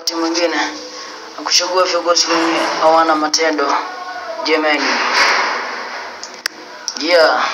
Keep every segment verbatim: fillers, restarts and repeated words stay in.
wakati mwingine kuchagua viongozi wenye hawana matendo. Jamani. Yeah.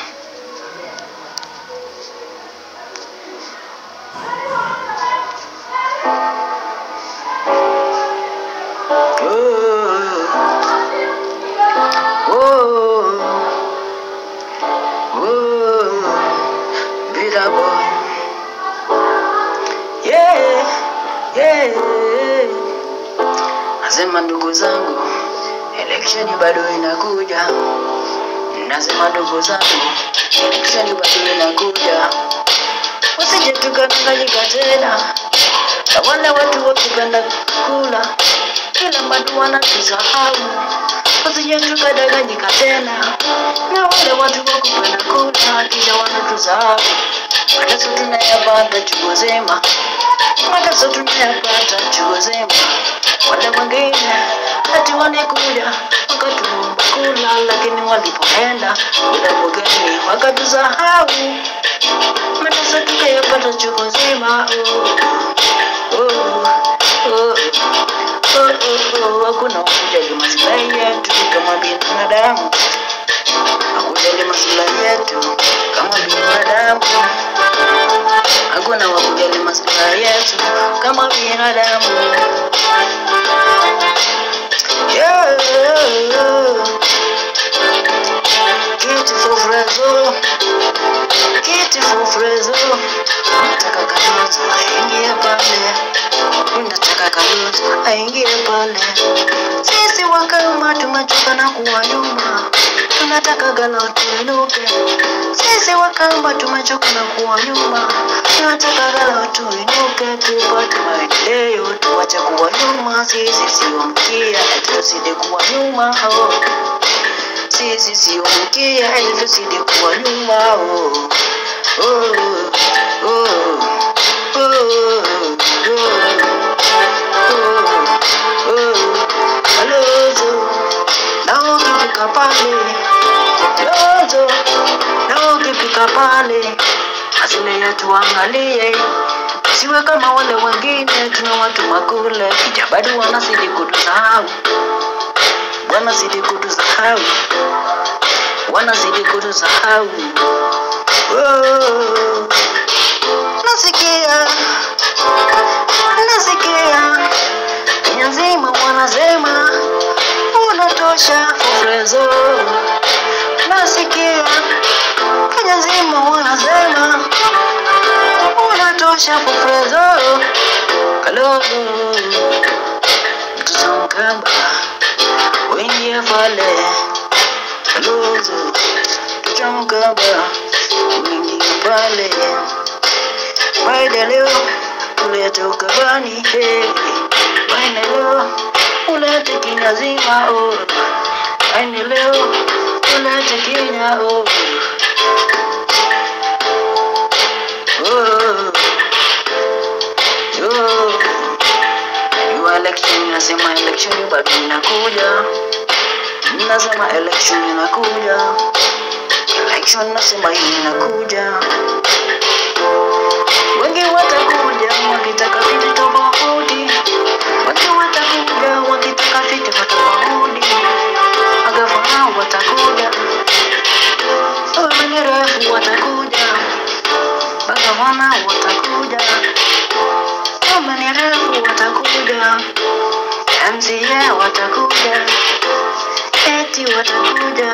Nasema ndugu zangu, election bado inakuja. Nasema ndugu zangu, election bado inakuja. Usije tukadanganyika tena na wale watu wakipenda kula, kila mtu wanatusahau. Usije tukadanganyika tena na wale watu wakipenda kula, kila wanatusahau. Mateso tunayapata chungu zima, mateso tunayapata chungu zima. Wale wengine hati walikuja wakatuomba kula, lakini walipoenda wale wengine wakatusahau. Mateso tukayapata chungu zima. Oh, oh, oh, oh, oh, oh. Hakuna kujali maslahi yetu kama binadamu. Hakujali maslahi yetu kama binadamu. Hakuna wakujali maslahi yetu kama binadamu. Yeah. Kitty for Frezo, Kitty for Frezo. Nataka kaluta aingie pale, nataka kaluta aingie pale. Sisi wakama tumechoka na kuwa nyuma, tunataka galuta inuke. Sisi wakama tumechoka na kuwa nyuma, tunataka galuta inuke. Tupate maendeleo, tuache kuwa nyuma. Sisi sio mkia, tusije kuwa nyuma. Oh. Sisi sio mkia, tusije kuwa nyuma. Oh. Oh. Oh. Oh. Alozo, na ukifika pale, Alozo, na ukifika pale, asile yetu angalie, siwe kama wale wengine tuna watu makule, kija bado wanazidi kutusahau, wanazidi kutusahau, wanazidi kutusahau. Oh, nasikia, nasikia, Kenya nzima wanasema unatosha Frezo. Nasikia Kenya nzima wanasema unatosha Frezo. Hello, tutangamba wengi pale. Hello, tutangamba wengi pale. Baada leo ulete ukabani, hey. Baada leo ulete Kenya nzima, oh. Baada leo ulete Kenya, oh. Oh. Oh. Your election, nasema election bado inakuja. Nasema election inakuja. Election nasema hii inakuja. Wengi watakuja wakitaka vitu tofauti. Wengi watakuja wakitaka vitu tofauti. Magavana watakuja, wamenerefu watakuja, magavana watakuja, wamenerefu watakuja, M C A watakuja, eti watakuja.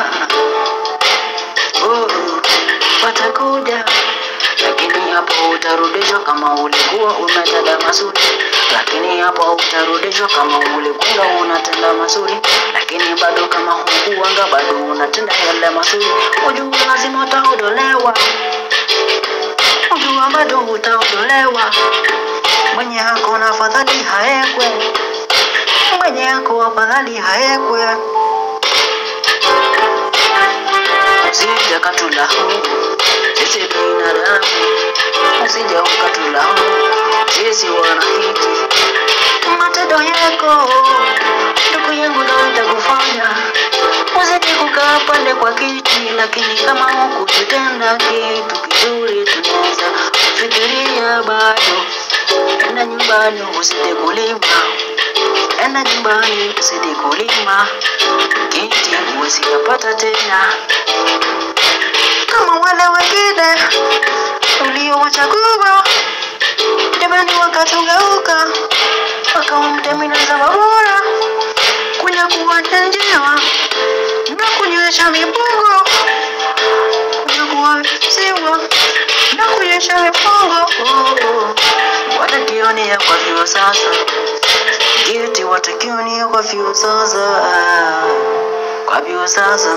Oh, watakuja. Lakini hapo utarudishwa kama ulikuwa unatenda mazuri. Lakini hapo utarudishwa kama ulikuwa unatenda mazuri. Lakini bado kama hukuanga bado unatenda yale mazuri, ujua lazima utaondolewa. Ujua bado utaondolewa. Mwenye hako na afadhali haekwe. Mwenye hako afadhali haekwe. Usija katula sisi binadamu, usija ukatula sisi wanahiti. Matendo yako ndugu yangu ndio itakufanya uzidi kukaa pale kwa kiti. Lakini kama hukutenda kitu kizuri, tunaweza kufikiria bado enda nyumbani usije kulima, enda nyumbani usije kulima, kiti huwezi kupata tena kama wale wengine uliowachagua. Jamani wakatugeuka wakamtengeneza bora kuja kuwachanjiwa na kunywesha mipungo, kuja kuwasiwa na kunywesha mipungo. Watakionia kwa vio sasa, geti watakionia kwa vio sasa, kwa vio sasa,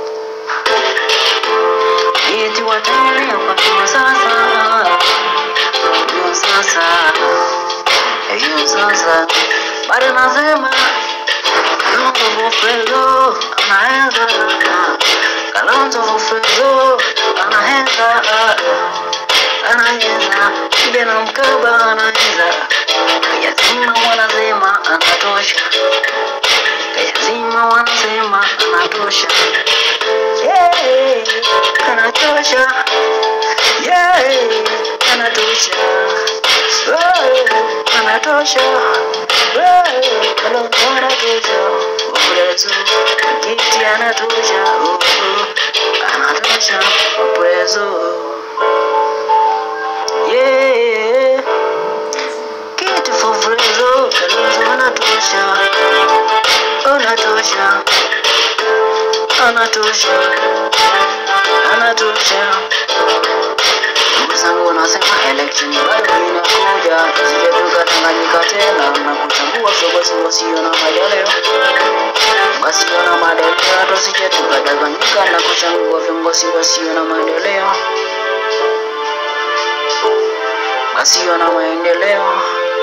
geti watakionia kwa vio sasa, vio sasa, vio sasa. Bado nasema Kalonzo Frezo anaenza, Kalonzo Frezo anaenza, anaenza, Bena Mkaba anaenza, Yazima wanasema anatosha, Yazima wanasema anatosha, yeah, anatosha, yeah, anatosha, oh, anatosha, oh, Kalonzo anatosha, Frezo, kiti anatosha, oh, anatosha, Frezo. Yeah, kiti for Frezo, Kalonzo anatosha, anatosha, anatosha, anatosha. Ndugu zangu wanasema election bado inakuja, tusije tukadanganyika tena na kuchagua viongozi wasio na maendeleo, wasio na maendeleo. Tusije tukadanganyika na kuchagua viongozi wasio na maendeleo, wasio na maendeleo,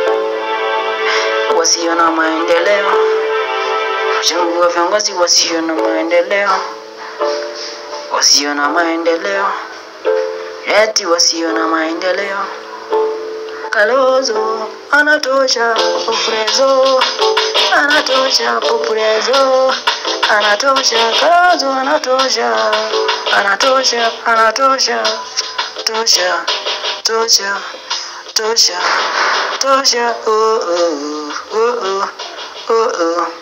wasio na maendeleo. Kuchagua viongozi wasio na maendeleo, wasio na maendeleo, eti wasio na maendeleo. Kalonzo anatosha, Frezo anatosha, Frezo anatosha, Kalonzo anatosha, anatosha, anatosha, tosha, tosha, tosha, tosha, oh oh oh oh oh oh.